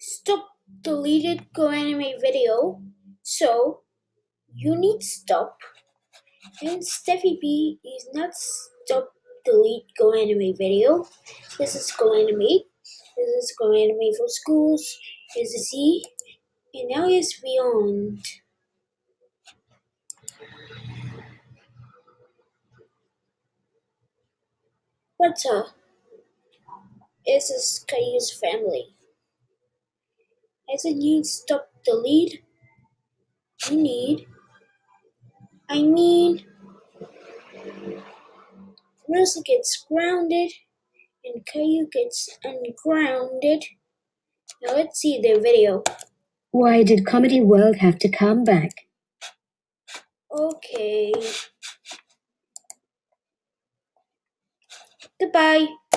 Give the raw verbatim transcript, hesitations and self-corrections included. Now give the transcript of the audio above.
Stop deleted Go Anime video. So you need stop. And Steffi B is not stop delete Go Anime video. This is Go Anime. This is Go Anime for schools. Here's a C. And now is beyond. What's up? This is Caillou's family. As a need stop delete, you need I mean Rosa gets grounded and Caillou gets ungrounded. Now let's see their video. Why did Comedy World have to come back? Okay. Goodbye.